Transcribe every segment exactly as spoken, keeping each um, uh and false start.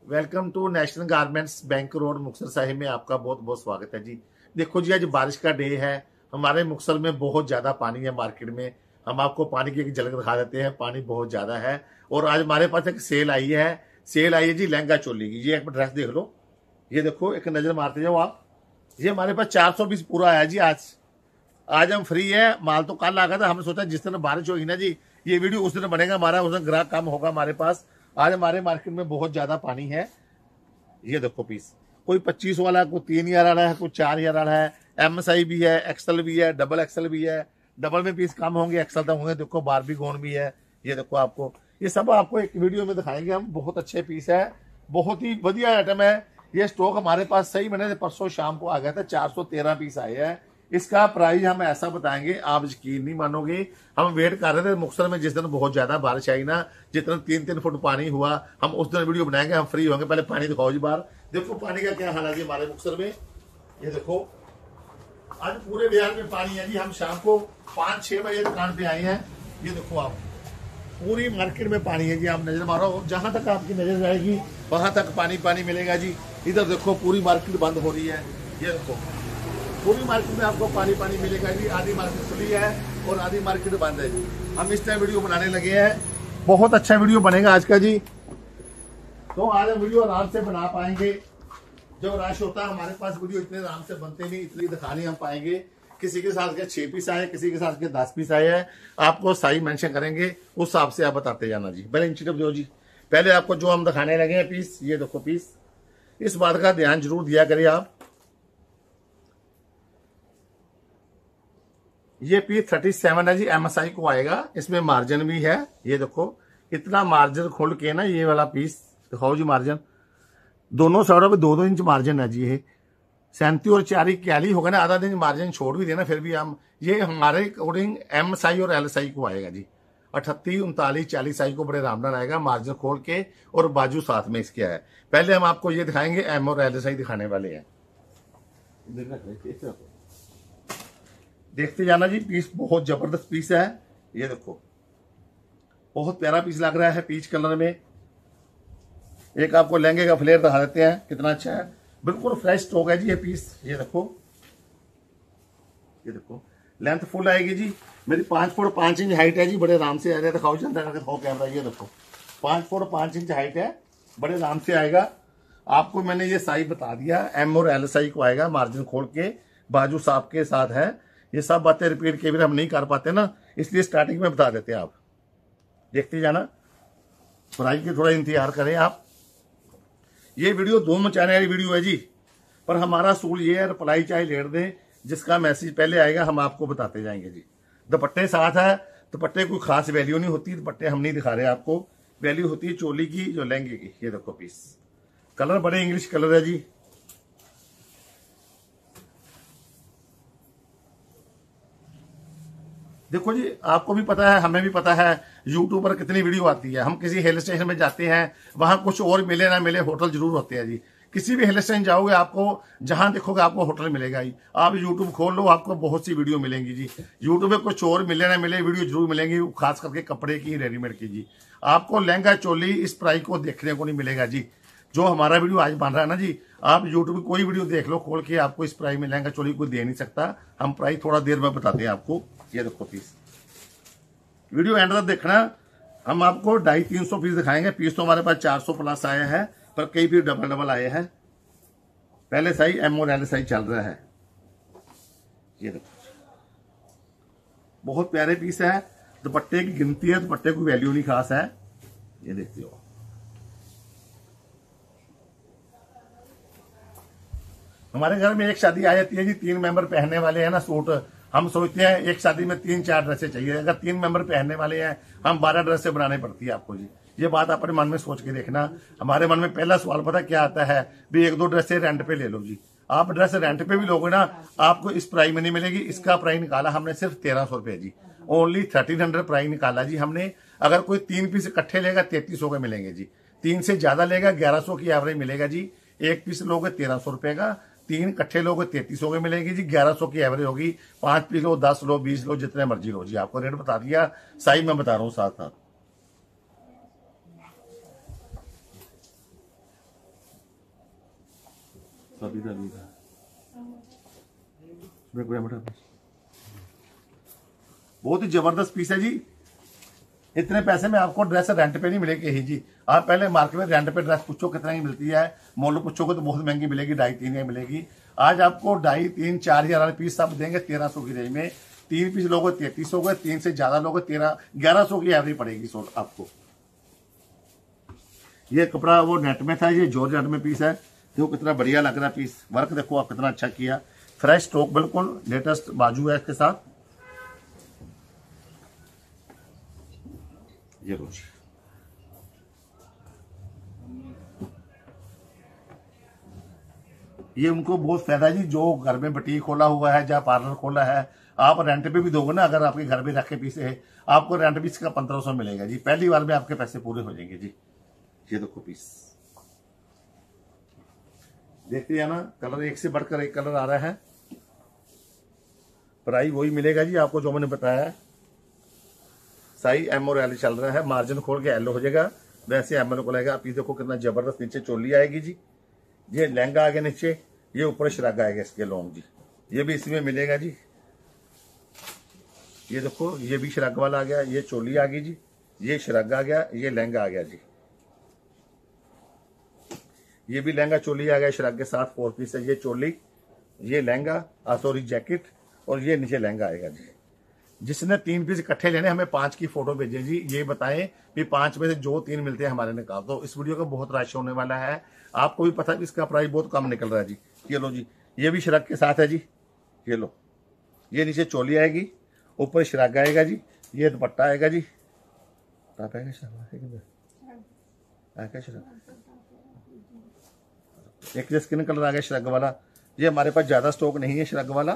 Welcome to national garments bank road Muktsar Sahib में आपका बहुत बहुत स्वागत है जी। देखो जी, आज बारिश का डे है। हमारे मुक्तसर में बहुत ज़्यादा पानी है मार्केट में। हम आपको पानी की एक झलक दिखा देते हैं। पानी बहुत ज़्यादा है और आज हमारे पास एक सेल आई है। सेल आई है जी लहंगा चोली की। ये एक ड्रेस देख लो, ये देखो, एक नज़र मारते जाओ आप। ये हमारे पास चार सौ बीस पूरा आया जी। आज आज हम फ्री है। माल तो कल आ गया था। हमने सोचा जिस दिन बारिश होगी ना जी, ये वीडियो उस दिन बनेगा हमारा, उस दिन ग्राहक कम होगा हमारे पास। आज हमारे मार्केट में बहुत ज्यादा पानी है। ये देखो पीस, कोई पच्चीस वाला, कोई तीन हजार वाला है, कोई चार हजार वाला है। एम एस आई भी है, एक्सल भी है, डबल एक्सल भी है। डबल में पीस कम होंगे, एक्सल तक होंगे। देखो बारबी गोन भी है। ये देखो आपको, ये सब आपको एक वीडियो में दिखाएंगे हम। बहुत अच्छे पीस है, बहुत ही बढ़िया आइटम है। ये स्टॉक हमारे पास सही बने परसों शाम को आ गया था। चार सौ तेरह पीस आए हैं। इसका प्राइस हम ऐसा बताएंगे, आप यकीन नहीं मानोगे। हम वेट कर रहे थे मुक्तसर में, जिस दिन बहुत ज्यादा बारिश आई ना, जितना तीन तीन फुट पानी हुआ, हम उस दिन वीडियो बनाएंगे। हम फ्री होंगे। पहले पानी दिखाओ जी बाहर। देखो पानी का क्या हाल है जी हमारे मुक्तसर में। ये देखो आज पूरे बिहार में पानी है जी। हम शाम को पांच छह बजे दुकान पे आए हैं। ये देखो आप, पूरी मार्केट में पानी है जी। आप नजर मारो, जहां तक आपकी नजर जाएगी वहां तक पानी पानी मिलेगा जी। इधर देखो पूरी मार्केट बंद हो रही है। ये देखो पूरी मार्केट में आपको पानी पानी मिलेगा जी। आधी मार्केट खुली है और आधी मार्केट बंद है जी। हम इस टाइम वीडियो बनाने लगे हैं। बहुत अच्छा वीडियो बनेगा आज का जी। तो आज हम वीडियो आराम से बना पाएंगे। जब रश होता है हमारे पास वीडियो इतने आराम से बनते नहीं, इतनी दिखा नहीं हम पाएंगे। किसी के साथ के छह पीस आए, किसी के साथ के दस पीस आए हैं। आपको साइज मेंशन करेंगे, उस हिसाब से आप बताते जाना जी। पहले इंची टेप दो जी। पहले आपको जो हम दिखाने लगे हैं पीस, ये देखो पीस, इस बात का ध्यान जरूर दिया करिए आप। ये पीस थर्टी सेवन है जी। एमएसआई को आएगा। इसमें मार्जिन भी है। ये देखो इतना मार्जिन खोल के ना, ये वाला पीस दिखाओ जी। मार्जिन दोनों साइडों पे दो दो इंच मार्जिन है जी। ये सैंती और चारी क्याली होगा ना, आधा दिन मार्जिन छोड़ भी देना फिर भी हम, ये हमारे अकॉर्डिंग एम साई और एल साई को आएगा जी। अठत्तीस उनतालीस चालीस साई को बड़े आरामदार आएगा मार्जिन खोल के, और बाजू साथ में इसके है। पहले हम आपको ये दिखाएंगे, एम और एल साई दिखाने वाले हैं। देखते जाना जी। पीस बहुत जबरदस्त पीस है। ये देखो बहुत प्यारा पीस लग रहा है पीच कलर में। एक आपको लहंगे का फ्लेयर दिखा देते हैं कितना अच्छा है। बिल्कुल फ्रेश स्टॉक है जी ये पीस। ये देखो, ये देखो लेंथ फुल आएगी जी। मेरी पांच फुट पांच इंच हाइट है जी। बड़े आराम से आएगा। दिखाओ जनता करके दिखाओ कैमरा। ये देखो पांच फुट पांच इंच हाइट है, बड़े आराम से आएगा। आपको मैंने ये साइज बता दिया। एम और एल साइज को आएगा। मार्जिन खोल के, बाजू साफ के साथ है। ये सब बातें रिपीट के भी हम नहीं कर पाते ना, इसलिए स्टार्टिंग में बता देते हैं। आप देखते जाना, प्राइस की थोड़ा इंतजार करें आप। ये वीडियो धूम मचाने वाली वीडियो है जी, पर हमारा सूल ये है, रिप्लाई चाहे लेट दें, जिसका मैसेज पहले आएगा हम आपको बताते जाएंगे जी। दुपट्टे साथ है। दुपट्टे कोई खास वैल्यू नहीं होती, दुपट्टे हम नहीं दिखा रहे आपको। वैल्यू होती है चोली की, जो लहंगे की। ये देखो पीस, कलर बड़े इंग्लिश कलर है जी। देखो जी, आपको भी पता है, हमें भी पता है, यूट्यूब पर कितनी वीडियो आती है। हम किसी हिल स्टेशन में जाते हैं, वहां कुछ और मिले ना मिले, होटल जरूर होते हैं जी। किसी भी हिल स्टेशन जाओगे, आपको जहां देखोगे आपको होटल मिलेगा ही। आप यूट्यूब खोल लो, आपको बहुत सी वीडियो मिलेंगी जी। यूट्यूब पे कुछ और मिले ना मिले, वीडियो जरूर मिलेंगी, खास करके कपड़े की, रेडीमेड की जी। आपको लहंगा चोली इस प्राइस को देखने को नहीं मिलेगा जी। जो हमारा वीडियो आज बन रहा है ना जी, आप यूट्यूब पे कोई वीडियो देख लो खोल के, आपको इस प्राइस में लहंगा चोली कोई दे नहीं सकता। हम प्राइस थोड़ा देर में बताते हैं आपको। ये देखो पीस, वीडियो एंड तक देखना। हम आपको ढाई तीन सौ पीस दिखाएंगे। पीस तो हमारे पास चार सौ प्लस आए हैं, पर कई पीस डबल डबल आए हैं। पहले साइज एम और एल साइज चल रहा है। ये देखो बहुत प्यारे पीस है। दुपट्टे की गिनती है, दुपट्टे की वैल्यू नहीं खास है। ये देखते हो, हमारे घर में एक शादी आ जाती है जी, तीन मेंबर पहनने वाले हैं ना सूट। हम सोचते हैं एक शादी में तीन चार ड्रेसें चाहिए। अगर तीन मेंबर पहनने वाले हैं, हम बारह ड्रेसें बनानी पड़ती है आपको जी। ये बात अपने मन में सोच के देखना। हमारे मन में पहला सवाल पता क्या आता है, भी एक दो ड्रेसें रेंट पे ले लो जी। आप ड्रेस रेंट पे भी लोगे ना, आपको इस प्राइस में नहीं मिलेगी। इसका प्राइस निकाला हमने सिर्फ तेरह सौ रुपये जी। ओनली थर्टीन हंड्रेड प्राइस निकाला जी हमने। अगर कोई तीन पीस इकट्ठे लेगा तैतीस सौ के मिलेंगे जी। तीन से ज्यादा लेगा ग्यारह सौ की एवरेज मिलेगा जी। एक पीस लोगे तेरह सौ रुपए का, तीन इकट्ठे लोगे तैतीस सौ के मिलेगी जी। ग्यारह सौ की एवरेज होगी। पांच पीस लो, दस लो, बीस लो, जितने मर्जी लो जी। आपको रेट बता दिया, साइज मैं बता रहा हूँ साथ साथ। सभी का भी बहुत ही जबरदस्त पीस है जी। इतने पैसे में आपको ड्रेस रेंट पे नहीं मिलेगी ही जी। आप पहले मार्केट में रेंट पे ड्रेस पूछो कितना की मिलती है, मॉल पूछोगे तो बहुत महंगी मिलेगी, ढाई तीन की मिलेगी। आज आपको ढाई तीन चार हजार पीस सब देंगे तेरह सौ की रेंज में। तीन पीस लोगे तैतीस सौ, तीन से ज्यादा लोगे तेरह ग्यारह सौ की एवरेज पड़ेगी सो आपको। ये कपड़ा वो नेट में था, ये जॉर्जेट में पीस है। देखो कितना बढ़िया लग रहा है पीस, वर्क देखो आप कितना अच्छा किया, फ्रेश स्टॉक बिल्कुल लेटेस्ट बाजू है इसके साथ। ये रोज ये उनको बहुत फायदा जी, जो घर में बुटीक खोला हुआ है या पार्लर खोला है, आप रेंट पे भी दोगे ना, अगर आपके घर में रखे पीस है आपको रेंट पीस का पंद्रह सौ मिलेगा जी। पहली बार में आपके पैसे पूरे हो जाएंगे जी। ये देखो पीस देखते हैं ना, कलर एक से बढ़कर एक कलर आ रहा है। प्राइस वही मिलेगा जी आपको जो मैंने बताया है। साइज एम और एल चल रहा है, मार्जिन खोल के एल हो जाएगा, वैसे एम एल को लेगा। आप ये देखो कितना जबरदस्त नीचे चोली आएगी जी। ये लहंगा आ गया नीचे, ये ऊपर श्रग आएगा इसके लॉन्ग जी, ये भी इसमें मिलेगा जी। ये देखो ये भी श्रग वाला आ गया, ये चोली आ गई जी, ये श्रग आ गया, ये लहंगा आ गया जी। ये भी लहंगा चोली आ गया श्रग के साथ, फोर पीस है। ये चोली, ये लहंगा सॉरी जैकेट, और ये नीचे लहंगा आएगा जी। जिसने तीन पीस इकट्ठे लेने हमें पांच की फोटो भेजे जी, ये बताएं कि पांच में से जो तीन मिलते हैं हमारे ने कहा। तो इस वीडियो का बहुत रश होने वाला है, आपको भी पता है इसका प्राइस बहुत कम निकल रहा है जी। ये लो जी, ये भी श्रग के साथ है जी। ये लो, ये नीचे चोली आएगी, ऊपर श्रग आएगा जी, ये दुपट्टा आएगा जी। एक स्किन कलर आ गया श्रग वाला। ये हमारे पास ज्यादा स्टॉक नहीं है श्रग वाला,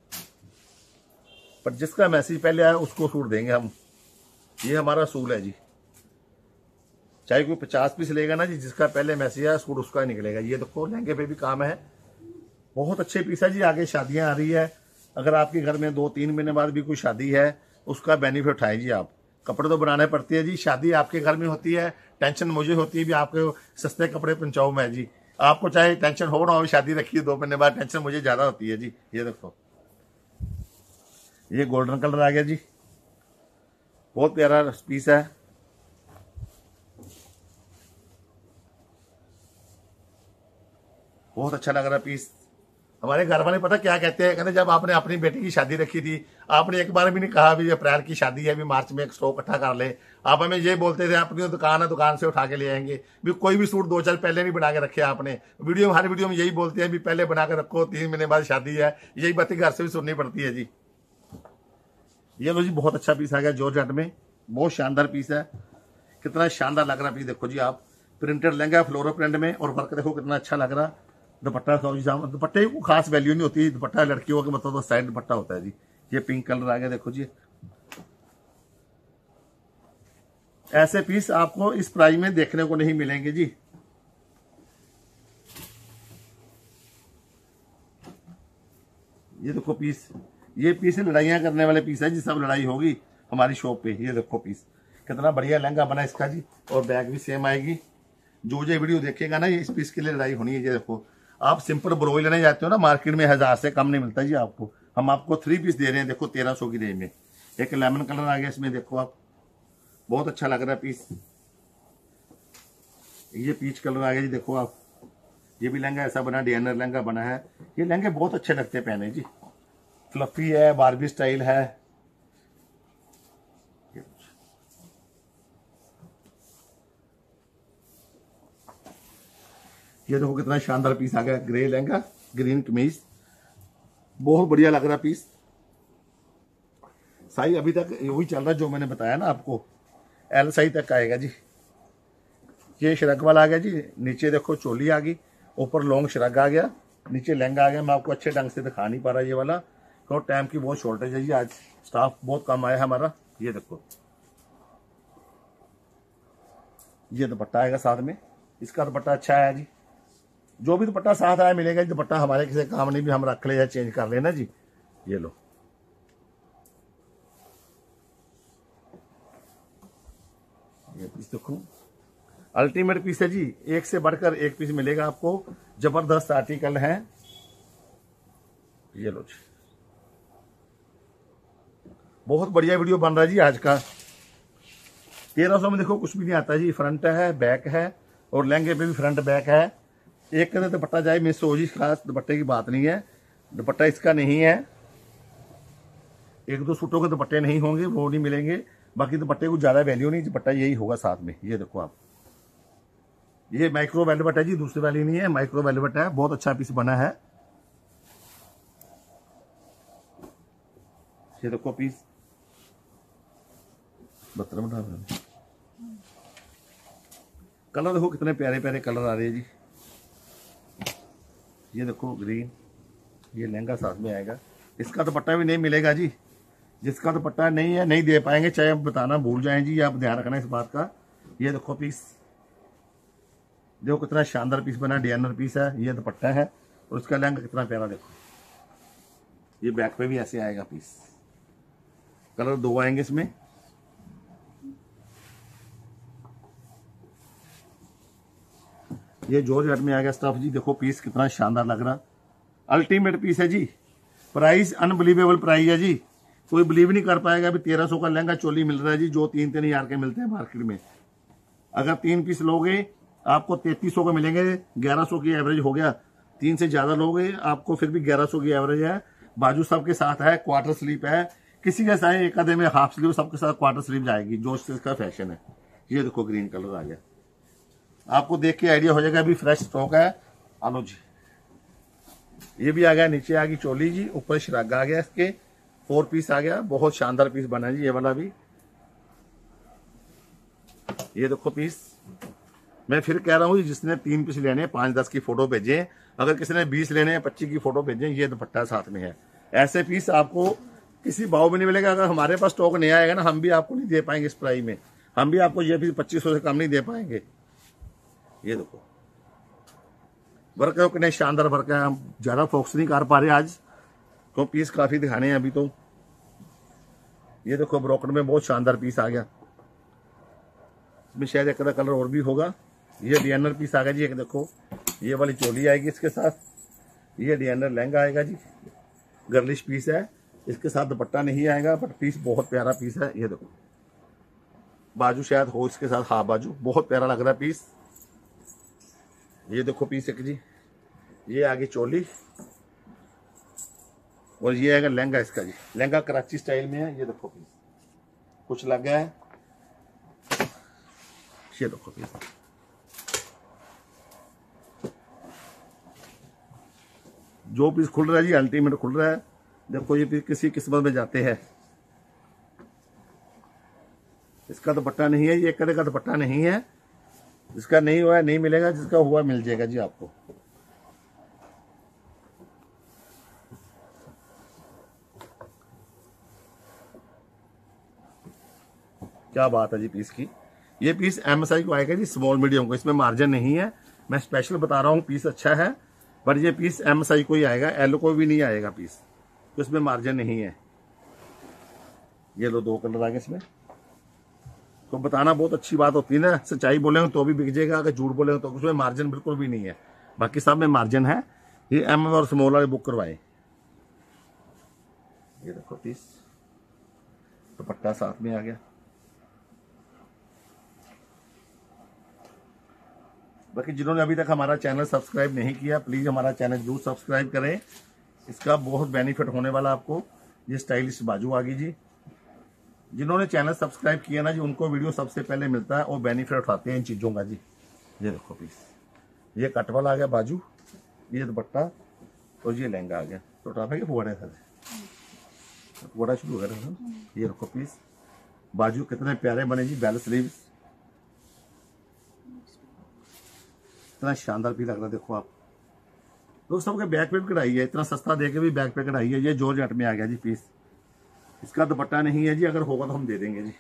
पर जिसका मैसेज पहले आया उसको सूट देंगे हम। ये हमारा सूल है जी, चाहे कोई पचास पीस लेगा ना जी, जिसका पहले मैसेज आया सूट उसका ही निकलेगा। ये देखो लहंगे पे भी काम है, बहुत अच्छे पीस है जी। आगे शादियां आ रही है, अगर आपके घर में दो तीन महीने बाद भी कोई शादी है, उसका बेनिफिट उठाए जी आप। कपड़े तो बनाने पड़ती है जी, शादी आपके घर में होती है, टेंशन मुझे होती है भी आपके सस्ते कपड़े पहुंचाऊं मैं जी। आपको चाहे टेंशन हो ना हो, शादी रखी है दो महीने बाद, टेंशन मुझे ज्यादा होती है जी। ये देखो ये गोल्डन कलर आ गया जी, बहुत प्यारा पीस है। बहुत अच्छा लग रहा पीस। हमारे घर वाले पता क्या कहते हैं, कहते जब आपने अपनी बेटी की शादी रखी थी, आपने एक बार भी नहीं कहा भी अप्रैल की शादी है भी मार्च में एक स्टॉक इकट्ठा कर ले। आप हमें ये बोलते थे अपनी दुकान है दुकान से उठा के ले आएंगे भी, कोई भी सूट दो चार पहले नहीं बना के रखे आपने। वीडियो हर वीडियो में यही बोलते हैं भी पहले बना के रखो, तीन महीने बाद शादी है। यही बातें घर से भी सुननी पड़ती है जी। ये लो जी, बहुत अच्छा पीस आ गया जॉर्जेट में, बहुत शानदार पीस है। कितना शानदार लग रहा पीस देखो जी आप। प्रिंटेड लहंगा फ्लोरो प्रिंट में, और वर्क देखो कितना अच्छा लग रहा। दुपट्टा दुपट्टे को खास वैल्यू नहीं होती, दुपट्टा लड़कियों का मतलब तो साइड दुपट्टा होता है जी। ये पिंक कलर आ गया देखो जी। ऐसे पीस आपको इस प्राइस में देखने को नहीं मिलेंगे जी। ये देखो पीस, ये पीस लड़ाइयां करने वाले पीस है जी, सब लड़ाई होगी हमारी शॉप पे। ये देखो पीस कितना बढ़िया लहंगा बना इसका जी, और बैग भी सेम आएगी। जो जो वीडियो देखेगा ना, ये इस पीस के लिए लड़ाई होनी है। ये देखो आप सिंपल ब्रोई लेने जाते हो ना मार्केट में, हजार से कम नहीं मिलता जी आपको। हम आपको थ्री पीस दे रहे हैं देखो तेरह सौ की रेंज में। एक लेमन कलर आ गया इसमें, देखो आप बहुत अच्छा लग रहा है पीस। ये पीच कलर आ गया जी, देखो आप। ये भी लहंगा ऐसा बना, डिजाइनर लहंगा बना है। ये लहंगे बहुत अच्छे लगते हैं पहने जी, फ्लफी है, बारबी स्टाइल है। ये देखो कितना शानदार पीस आ गया, ग्रे लहंगा ग्रीन कमीज, बहुत बढ़िया लग रहा पीस। साइज अभी तक वही चल रहा है जो मैंने बताया ना आपको, एल साइज तक आएगा जी। ये श्रग वाला आ गया जी, नीचे देखो चोली आ गई, ऊपर लॉन्ग श्रग आ गया, नीचे लहंगा आ गया। मैं आपको अच्छे ढंग से दिखा नहीं पा रहा ये वाला, तो टाइम की बहुत शॉर्टेज है जी, आज स्टाफ बहुत कम आया है हमारा। ये देखो ये दुपट्टा आएगा साथ में, इसका दुपट्टा अच्छा है जी। जो भी दुपट्टा साथ आया मिलेगा जी, दुपट्टा हमारे किसी काम नहीं भी हम रख ले या चेंज कर लेना जी। ये लो ये पीस देखो, अल्टीमेट पीस है जी, एक से बढ़कर एक पीस मिलेगा आपको। जबरदस्त आर्टिकल है, ये लो जी। बहुत बढ़िया वीडियो बन रहा है जी आज का। तेरह सौ में देखो कुछ भी नहीं आता जी। फ्रंट है, बैक है, और लहंगे पे भी फ्रंट बैक है। एक कदर दुपट्टा जाए मिस हो जी, खास दुपट्टे की बात नहीं है। दुपट्टा इसका नहीं है, एक दो सूटों के दुपट्टे नहीं होंगे, वो नहीं मिलेंगे। बाकी दुपट्टे को ज्यादा वैल्यू नहीं, दुपट्टा यही होगा साथ में। ये देखो आप, ये माइक्रो वेलवेट है जी, दूसरी वाली नहीं है, माइक्रो वेलवेट है। बहुत अच्छा पीस बना है। ये देखो पीस बहत्तर बता रहे, कलर देखो कितने प्यारे प्यारे कलर आ रहे हैं जी। ये देखो ग्रीन, ये लहंगा साथ में आएगा। इसका दुपट्टा भी नहीं मिलेगा जी, जिसका दुपट्टा नहीं है नहीं दे पाएंगे, चाहे आप बताना भूल जाएं जी, आप ध्यान रखना इस बात का। ये देखो पीस, देखो कितना शानदार पीस बना, डिजाइनर पीस है। ये दुपट्टा है और उसका लहंगा कितना प्यारा देखो। ये बैक पे भी ऐसे आएगा पीस। कलर दो आएंगे इसमें। ये जॉर्जेट में आ गया स्टफ जी। देखो पीस कितना शानदार लग रहा, अल्टीमेट पीस है जी। प्राइस अनबिलीवेबल प्राइस है जी, कोई बिलीव नहीं कर पाएगा। अभी तेरह सौ का लहंगा चोली मिल रहा है जी, जो तीन तीन हजार के मिलते हैं मार्केट में। अगर तीन पीस लोगे आपको तैतीस सौ का मिलेंगे, ग्यारह सौ की एवरेज हो गया। तीन से ज्यादा लोगे आपको फिर भी ग्यारह सौ की एवरेज है। बाजू सबके साथ है, क्वार्टर स्लीप है। किसी के साथ एक आधे में हाफ स्लीव, सबके साथ क्वार्टर स्लीव जाएगी, जो इसका फैशन है। ये देखो ग्रीन कलर आ गया, आपको देख के आइडिया हो जाएगा अभी फ्रेश स्टॉक है। आलो जी, ये भी आ गया। नीचे आ गई चोली जी, ऊपर शरागा आ गया, इसके फोर पीस आ गया। बहुत शानदार पीस बना जी ये वाला भी। ये देखो पीस, मैं फिर कह रहा हूँ जिसने तीन पीस लेने हैं पांच दस की फोटो भेजें। अगर किसी ने बीस लेने हैं पच्चीस की फोटो भेजें। ये दुपट्टा साथ में है। ऐसे पीस आपको किसी भाव में नहीं मिलेगा। अगर हमारे पास स्टॉक नहीं आएगा ना, हम भी आपको नहीं दे पाएंगे इस प्राइस में। हम भी आपको ये पीस पच्चीस सौ से कम नहीं दे पाएंगे। ये देखो वर्क है, कितने शानदार वर्क है। हम ज्यादा फोकस नहीं कर पा रहे आज, तो पीस काफी दिखाने हैं अभी तो। ये देखो ब्रोकन में बहुत शानदार पीस आ गया। इसमें शायद एक कलर और भी होगा। ये डिजाइनर पीस आ गया जी। एक देखो ये वाली चोली आएगी इसके साथ। ये डिजाइनर लहंगा आएगा जी, गर्लिश पीस है। इसके साथ दुपट्टा नहीं आएगा, बट पीस बहुत प्यारा पीस है। ये देखो बाजू शायद हो इसके साथ, हाँ बाजू बहुत प्यारा लग रहा है पीस। ये देखो पीस एक जी, ये आगे चोली और ये आएगा लहंगा इसका जी। लहंगा कराची स्टाइल में है। ये देखो पीस कुछ लग गया है। ये देखो पीस, जो पीस खुल रहा है जी अल्टीमेट खुल रहा है। देखो ये पीस किसी किस्मत में जाते हैं। इसका दुपट्टा नहीं है, ये एक कड़े का दुपट्टा नहीं है। जिसका नहीं हुआ है नहीं मिलेगा, जिसका हुआ मिल जाएगा जी आपको। क्या बात है जी पीस की। ये पीस एमएसआई को आएगा जी, स्मॉल मीडियम को। इसमें मार्जिन नहीं है, मैं स्पेशल बता रहा हूँ। पीस अच्छा है, पर ये पीस एमएसआई को ही आएगा, एल को भी नहीं आएगा पीस, तो इसमें मार्जिन नहीं है। ये लो दो कलर आ गए इसमें। तो बताना बहुत अच्छी बात होती है ना, सच्चाई बोलेंगे तो भी बिक जाएगा, अगर झूठ बोलेंगे तो उसमें मार्जिन बिल्कुल भी नहीं है। बाकी सब में मार्जिन है। ये एम और स्मॉल वाले बुक करवाए। ये देखो पीस, दुपट्टा साथ में आ गया। बाकी जिन्होंने अभी तक हमारा चैनल सब्सक्राइब नहीं किया, प्लीज हमारा चैनल जरूर सब्सक्राइब करें। इसका बहुत बेनिफिट होने वाला आपको। ये स्टाइलिश बाजू आ गई जी। जिन्होंने चैनल सब्सक्राइब किया ना जी, उनको वीडियो सबसे पहले मिलता है और बेनिफिट उठाते हैं इन चीजों का जी। ये देखो पीस, ये कटवाल आ गया बाजू, ये दुपट्टा और ये लहंगा आ गया। तो टाफे के फुवाड़े फुवाड़ा शुरू हो गया। ये देखो पीस, बाजू कितने प्यारे बने जी, बेल स्लीव्स, इतना शानदार पीस लग रहा है। देखो आप लोग, सबके बैक पे भी कढ़ाई है, इतना सस्ता देके भी बैक पे कढ़ाई है। ये जॉर्जेट में आ गया जी पीस। इसका दुपट्टा नहीं है जी, अगर होगा तो हम दे देंगे जी।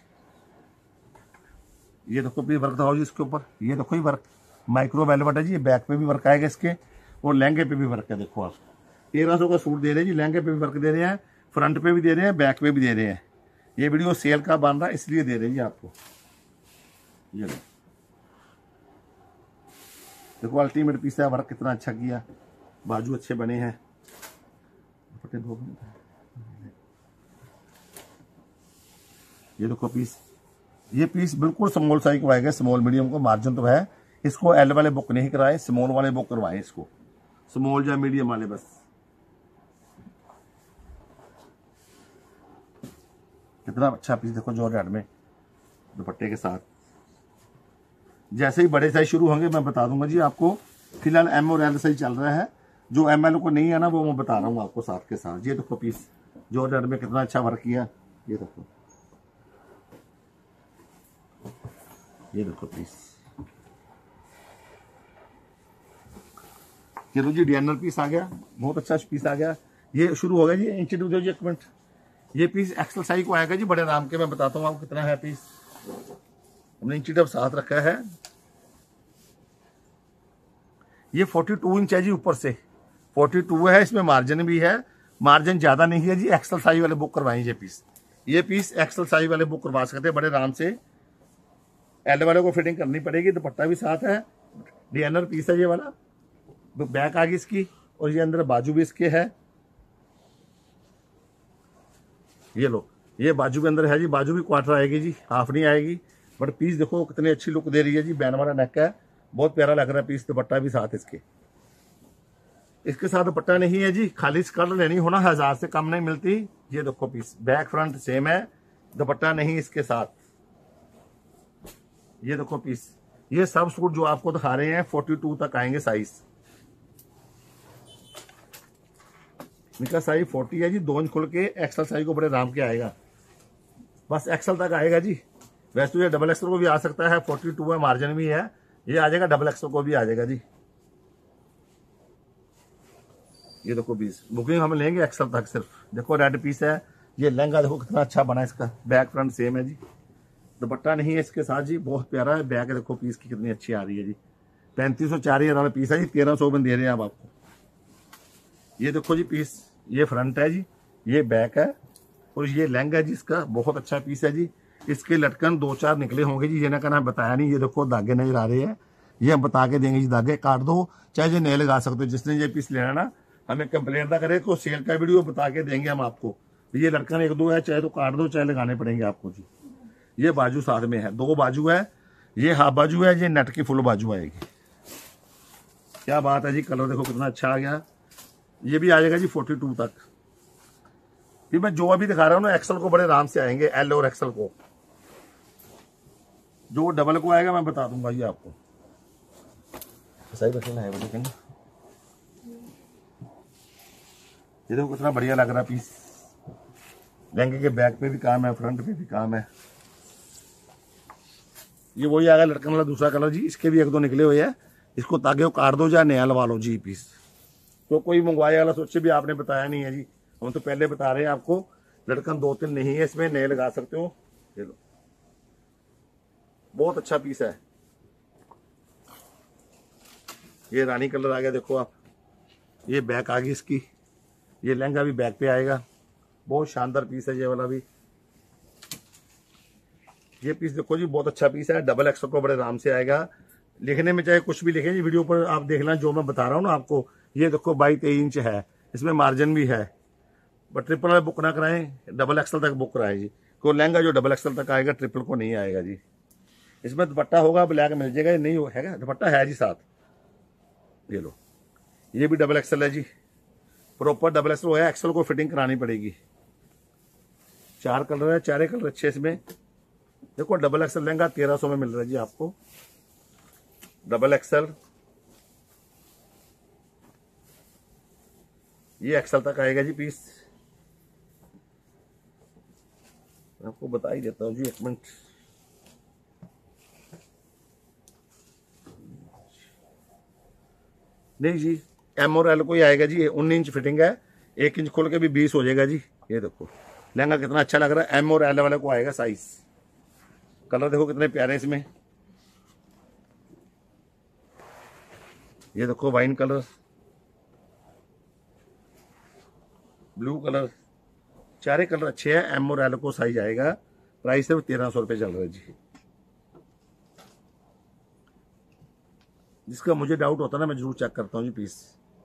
ये देखो भी वर्क दिखाओ जी इसके ऊपर। ये देखो ही वर्क माइक्रो वेलवेट है जी। ये बैक पे भी वर्क आएगा इसके, और लहंगे पे भी वर्क है। देखो आप तेरह सौ का सूट दे रहे हैं जी, लहंगे पे भी वर्क दे रहे हैं, फ्रंट पे भी दे रहे हैं, बैक पे भी दे रहे हैं। ये वीडियो सेल का बन रहा है इसलिए दे रहे हैं जी आपको। ये देखो अल्टीमेट पीस है, वर्क कितना अच्छा किया, बाजू अच्छे बने हैं। ये देखो पीस, ये पीस बिल्कुल स्मॉल साइज को आएगा, स्मॉल मीडियम को मार्जिन तो है। इसको एल वाले बुक नहीं कराए, स्मॉल वाले बुक करवाए इसको, स्मॉल या मीडियम वाले बस। कितना अच्छा पीस देखो जॉर्जेट में दुपट्टे के साथ। जैसे ही बड़े साइज शुरू होंगे मैं बता दूंगा जी आपको। फिलहाल एम और एल साइज चल रहा है, जो एम एल को नहीं है ना वो मैं बता रहा हूँ आपको साथ के साथ। ये देखो पीस जॉर्जेट में कितना अच्छा वर्क किया, ये देखो, ये देखो पीस। ये तो जी डिजाइनर पीस आ गया, बहुत अच्छा पीस आ गया। ये शुरू हो गया जी इंच टू जी एक मिनट। ये पीस एक्सल साइज को आएगा जी बड़े नाम के, मैं बताता हूँ आपको कितना है पीस। हमने इंची टप साथ रखा है। ये बयालीस इंच है जी, ऊपर से बयालीस है, इसमें मार्जिन भी है, मार्जिन ज्यादा नहीं है जी। एक्सल साइज वाले बुक करवाएं ये पीस, ये पीस एक्सल साइज वाले बुक करवा सकते हैं बड़े आराम से। एल वाले को फिटिंग करनी पड़ेगी, दुपट्टा भी साथ है। डिजाइनर पीस है ये वाला, बैक आ गई इसकी, और ये अंदर बाजू भी इसके है। ये लो, ये बाजू के अंदर है जी, बाजू भी क्वार्टर आएगी जी, हाफ नहीं आएगी। बट पीस देखो कितनी अच्छी लुक दे रही है जी, बैन वाला नेक है, बहुत प्यारा लग रहा है पीस। दुपट्टा भी साथ इसके, इसके साथ दुपट्टा नहीं है जी, खाली स्कर्ट लेनी होना हजार से कम नहीं मिलती। ये देखो पीस बैक फ्रंट सेम है, दुपट्टा नहीं इसके साथ। ये देखो पीस, ये सब सूट जो आपको दिखा रहे हैं बयालीस तक आएंगे साइज। इनका साइज चालीस है जी, दो इंच खुल के एक्सल साइज को बड़े आराम के आएगा, बस एक्सल तक आएगा जी। वैसे तो ये डबल एक्सल को भी आ सकता है, बयालीस है, मार्जिन भी है, ये आ जाएगा डबल एक्सल को भी आ जाएगा जी। ये देखो पीस बुकिंग हम लेंगे एक्सल तक सिर्फ। देखो रेड पीस है, ये लहंगा देखो कितना अच्छा बना, इसका बैक फ्रंट सेम है जी, दुपट्टा नहीं है इसके साथ जी, बहुत प्यारा है। बैक देखो पीस की कितनी अच्छी आ रही है जी, पैंतीस सौ चार हजार वाला पीस है जी, तेरह सौ में दे रहे हैं आप आपको। ये देखो जी पीस, ये फ्रंट है जी, ये बैक है, और ये लहंगा है जी इसका, बहुत अच्छा पीस है जी। इसके लटकन दो चार निकले होंगे जी, ये ना कहना बताया नहीं। ये देखो धागे नजर आ रहे हैं, ये हम बता के देंगे जी, धागे काट दो चाहे ये नए लगा सकते हो। जिसने ये पीस लेना ना हमें कंप्लेंट ना करे, तो सेल का वीडियो बता के देंगे हम आपको। ये लटकन एक दो है, चाहे तो काट दो चाहे लगाने पड़ेंगे आपको जी। ये बाजू साथ में है, दो बाजू है, ये हाफ बाजू है, ये नेट की फुल बाजू आएगी। क्या बात है जी, कलर देखो कितना अच्छा आ गया। ये भी आ जाएगा जी बयालीस तक। फिर मैं जो अभी दिखा रहा हूँ ना एक्सल को बड़े आराम से आएंगे, एल और एक्सल को। जो डबल को आएगा मैं बता दूंगा जी आपको। सही बचना है देखेंगे। ये देखो कितना बढ़िया लग रहा है पीस, लहंगे के बैक पे भी काम है, फ्रंट पे भी काम है। ये वही आएगा लटकन वाला दूसरा कलर जी, इसके भी एक दो निकले हुए हैं, इसको ताकि वो काट दो या नया लगा लो जी पीस। तो कोई मंगवाए वाला सोचे भी आपने बताया नहीं है जी, हम तो पहले बता रहे हैं आपको। लटकन दो तीन नहीं है इसमें, नए लगा सकते हो। ये लो, बहुत अच्छा पीस है। ये रानी कलर आ गया देखो आप, ये बैक आ गई इसकी, ये लहंगा भी बैक पे आएगा, बहुत शानदार पीस है ये वाला भी। ये पीस देखो जी बहुत अच्छा पीस है, डबल एक्सल को बड़े आराम से आएगा। लिखने में चाहे कुछ भी लिखे जी, वीडियो पर आप देख लें जो मैं बता रहा हूँ ना आपको। ये देखो बाईस तेईस इंच है, इसमें मार्जिन भी है। बट ट्रिपल वाले बुक ना कराएं, डबल एक्सल तक बुक कराएं जी। कोई लहंगा जो डबल एक्सल तक आएगा, ट्रिपल को नहीं आएगा जी। इसमें दुपट्टा होगा, ब्लैक मिल जाएगा, ये नहीं है दुपट्टा है जी साथ। ये लो, ये भी डबल एक्सल है जी, प्रॉपर डबल एक्सल है, एक्सल को फिटिंग करानी पड़ेगी। चार कलर है, चारे कलर अच्छे इसमें। देखो डबल एक्सल लहंगा तेरह सौ में मिल रहा है जी आपको, डबल एक्सल। ये एक्सल तक आएगा जी पीस, आपको बता ही देता हूँ जी, एक मिनट। नहीं जी, एम और एल को ही आएगा जी, उन्नीस इंच फिटिंग है, एक इंच खोल के भी बीस हो जाएगा जी। ये देखो लहंगा कितना अच्छा लग रहा है, एम और एल वाले को आएगा साइज। कलर देखो कितने प्यारे इसमें, ये देखो वाइन कलर, ब्लू कलर, चारे कलर अच्छे हैं। एम और एल को साइज आएगा, प्राइस सिर्फ तेरह सौ रुपये चल रहा है जी। जिसका मुझे डाउट होता है ना मैं जरूर चेक करता हूँ जी पीस।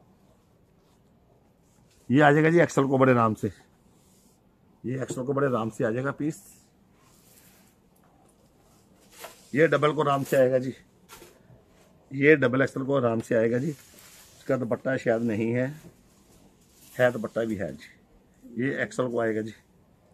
ये आ जाएगा जी एक्सल को बड़े आराम से, ये एक्सल को बड़े आराम से आ जाएगा पीस। ये डबल को आराम से आएगा जी, ये डबल एक्सल को आराम से आएगा जी। इसका दुपट्टा शायद नहीं है, है दुपट्टा भी है जी। ये एक्सल को आएगा जी।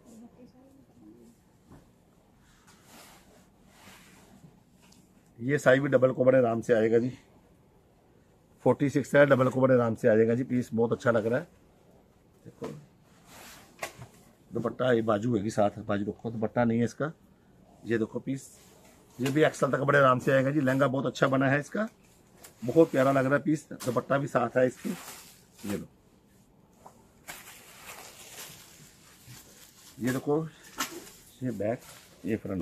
ये साइज भी डबल को बड़े आराम से आएगा जी। फोर्टी सिक्स है, डबल को बड़े आराम से आ जाएगा जी। पीस बहुत अच्छा लग रहा है। देखो दुपट्टा, ये बाजू होगी साथ, बाजू रखो, दुपट्टा नहीं है इसका। ये देखो पीस, ये भी एक्सल तक बड़े आराम से आएगा जी। लहंगा बहुत अच्छा बना है इसका, बहुत प्यारा लग रहा है पीस। दुपट्टा भी साथ है इसकी। ये लो, ये देखो, ये बैक, ये फ्रंट,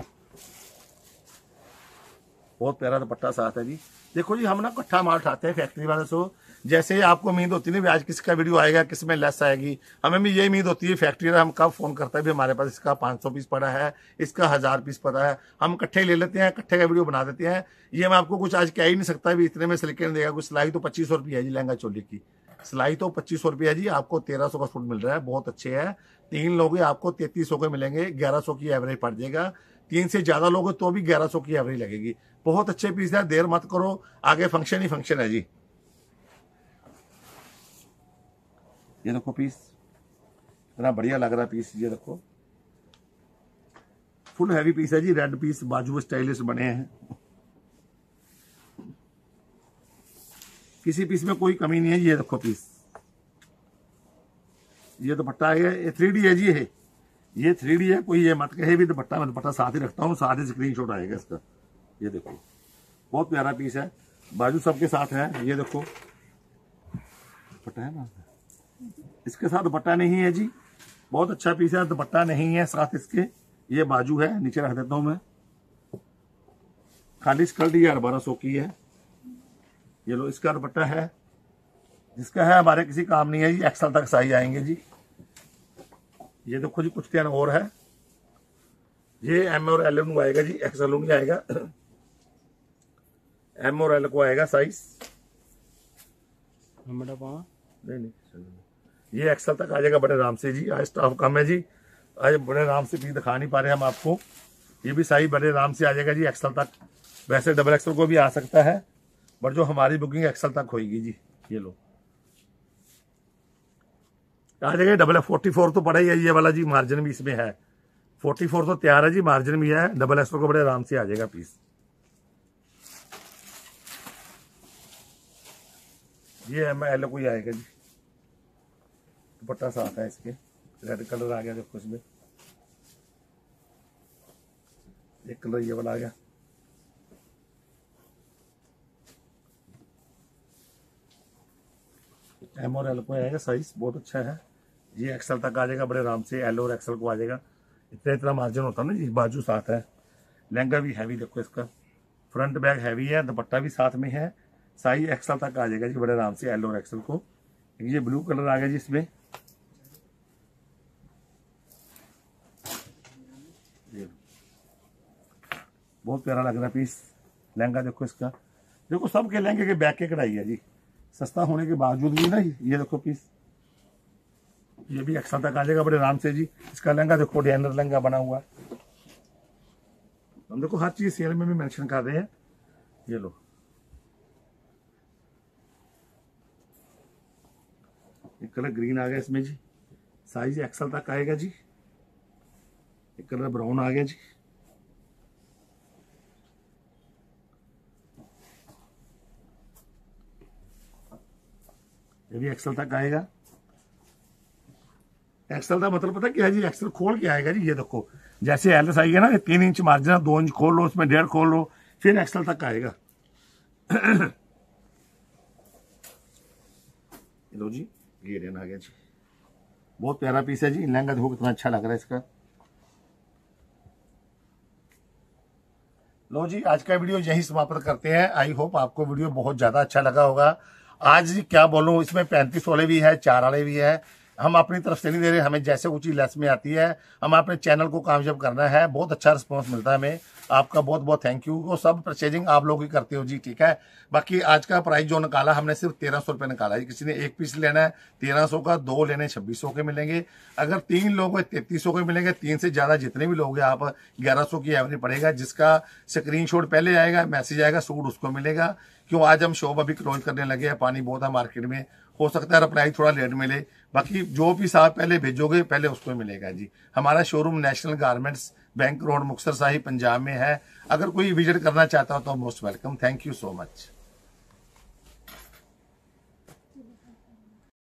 बहुत प्यारा दुपट्टा साथ है जी। देखो जी हम ना कट्ठा माल उठाते हैं फैक्ट्री वाले से। जैसे आपको उम्मीद होती है ना आज किसका वीडियो आएगा, किस में लेस आएगी, हमें भी ये उम्मीद होती है फैक्ट्री वाला हम कब फोन करता है भी हमारे पास इसका पाँच सौ पीस पड़ा है, इसका हजार पीस पड़ा है, हम इकट्ठे ले लेते हैं, इकट्ठे का वीडियो बना देते हैं। ये मैं आपको कुछ आज कह ही नहीं सकता भी इतने में सिलेक्ट देगा। कुछ सिलाई तो पच्चीस सौ रुपये है जी, लहंगा चोली की सिलाई तो पच्चीस सौ रुपये है जी। आपको तेरह सौ का सूट मिल रहा है, बहुत अच्छे है। तीन लोग आपको तैतीस सौ के मिलेंगे, ग्यारह सौ की एवरेज पड़ जाएगा। तीन से ज्यादा लोग तो भी ग्यारह सौ की एवरेज लगेगी। बहुत अच्छे पीस है, देर मत करो, आगे फंक्शन ही फंक्शन है जी। ये देखो पीस इतना बढ़िया लग रहा है पीस। ये देखो फुल हैवी पीस है जी। रेड पीस, बाजू स्टाइलिश बने हैं, किसी पीस में कोई कमी नहीं है। ये देखो पीस, ये दुपट्टा है, ये थ्री डी है जी। ये ये थ्री डी है, कोई ये मत कहे भी दुपट्टा, मैं दुपट्टा साथ ही रखता हूँ, साथ ही स्क्रीनशॉट आएगा इसका। ये देखो बहुत प्यारा पीस है, बाजू सबके साथ है। ये देखो दुपट्टा है ना, इसके साथ दुपट्टा नहीं है जी। बहुत अच्छा पीस है, दुपट्टा नहीं है साथ इसके। ये बाजू है, नीचे रख देता हूं मैं। खाली स्कर्ट ये बारह सौ की है। ये लो, इसका दुपट्टा है, जिसका है हमारे किसी काम नहीं है जी। एक्सल तक साइज आएंगे जी। ये देखो जी कुछ ध्यान और है, ये एम और एल में आएगा जी, एक्सल नहीं आएगा। एम और एल को आएगा साइज, नहीं नहीं ये एक्सल तक आ जाएगा बड़े आराम से जी। आज स्टाफ कम है जी, आज बड़े आराम से भी दिखा नहीं पा रहे हम आपको। ये भी साइज बड़े आराम से आ जाएगा जी एक्सल तक। वैसे डबल एक्सल को भी आ सकता है, बट जो हमारी बुकिंग एक्सल तक होगी जी। ये लो आ जाएगा डबल फोर्टी फोर तो पड़ा ही है ये वाला जी, मार्जिन भी इसमें है। फोर्टी फोर तो तैयार है जी, मार्जिन भी है। डबल एक्सल को बड़े आराम से आ जाएगा पीस। ये एम एल को ही आएगा जी। दुपट्टा साथ है इसके, रेड कलर आ गया देखो इसमें। एक कलर ये वाला आ गया। एम और एल को आएगा साइज, बहुत अच्छा है। ये एक्सल तक आ जाएगा बड़े आराम से, एल और एक्सल को आ जाएगा। इतना इतना मार्जिन होता है ना जी। बाजू साथ है, लहंगा भी हैवी देखो इसका, फ्रंट बैग हैवी है, दुपट्टा भी साथ में है। साइज एक्सल तक आ जाएगा जी बड़े आराम से, एल और एक्सल को। ये ब्लू कलर आ गया जी इसमें। बहुत प्यारा लग रहा है पीस। लहंगा देखो इसका, देखो सबके लहंगे के बैक के कढ़ाई है जी, सस्ता होने के बावजूद भी ना। ये देखो पीस, ये भी एक्सल तक आ जाएगा बड़े आराम से जी। इसका लहंगा देखो, डिजाइनर लहंगा बना हुआ। हम देखो हर चीज सेल में भी मेंशन कर रहे हैं। ये लो, एक कलर ग्रीन आ गया इसमें जी, साइज एक्सल तक आएगा जी। एक कलर ब्राउन आ गया जी। ये भी एक्सल तक आएगा। एक्सल का मतलब पता क्या है जी, एक्सल खोल के आएगा जी। ये देखो जैसे एल साइज है ना, तीन इंच मार्जिन, दो इंच खोल लो, उसमें डेढ़ खोल लो, फिर एक्सल तक आएगा। लो जी, ये रेन आ गया जी। बहुत प्यारा पीस है जी। लहंगा देखो कितना अच्छा लग रहा है इसका। लो जी, आज का वीडियो यही समाप्त करते हैं। आई होप आपको वीडियो बहुत ज्यादा अच्छा लगा होगा। आज जी क्या बोलूं, इसमें पैंतीस वाले भी है, चार वाले भी है। हम अपनी तरफ से नहीं दे रहे, हमें जैसे कुछ लेस में आती है, हम अपने चैनल को कामयाब करना है। बहुत अच्छा रिस्पॉन्स मिलता है हमें, आपका बहुत बहुत थैंक यू। वो सब परचेजिंग आप लोग ही करते हो जी, ठीक है। बाकी आज का प्राइस जो निकाला हमने सिर्फ तेरह सौ रुपये निकाला है। किसी ने एक पीस लेना है तेरह सौ का, दो लेने छब्बीस सौ के मिलेंगे, अगर तीन लोग तैतीस सौ के मिलेंगे, तीन से ज्यादा जितने भी लोग आप ग्यारह सौ की एवरेज पड़ेगा। जिसका स्क्रीनशॉट पहले आएगा, मैसेज आएगा, सूट उसको मिलेगा। क्यों आज हम शॉप अभी क्लोज करने लगे हैं, पानी बहुत है मार्केट में, हो सकता है रिप्लाई थोड़ा लेट मिले। बाकी जो भी आप पहले भेजोगे पहले उसको मिलेगा जी। हमारा showroom national garments bank road Muktsar शाही पंजाब में है। अगर कोई विजिट करना चाहता हो तो most welcome. Thank you so much.